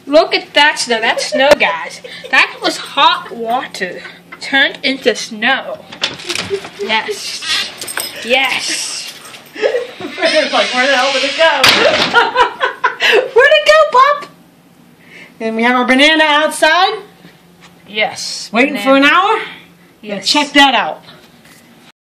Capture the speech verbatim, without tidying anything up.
Look at that snow. That's snow, guys. That was hot water turned into snow. Yes. Yes. It's like, where the hell did it go? Where'd it go, Pop? And we have our banana outside. Yes. Waiting banana. for an hour? Yes. Yeah, check that out.